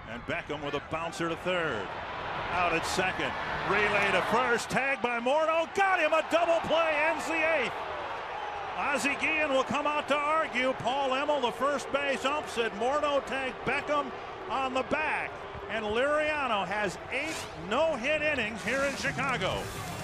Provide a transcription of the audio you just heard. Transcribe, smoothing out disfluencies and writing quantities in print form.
And Beckham with a bouncer to third. Out at second. Relay to first. Tagged by Morneau. Got him. A double play. Ends the eighth. Ozzie Guillen will come out to argue. Paul Emmel, the first base ump, said Morneau tagged Beckham on the back. And Liriano has 8 no-hit innings here in Chicago.